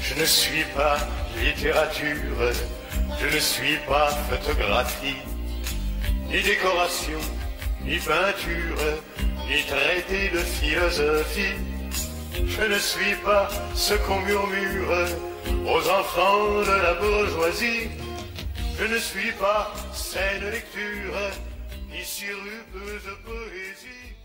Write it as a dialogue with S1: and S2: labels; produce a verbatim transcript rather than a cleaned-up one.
S1: Je ne suis pas littérature, je ne suis pas photographie, ni décoration, ni peinture, ni traité de philosophie. Je ne suis pas ce qu'on murmure aux enfants de la bourgeoisie. Je ne suis pas saine lecture, ni sirupeuse poésie.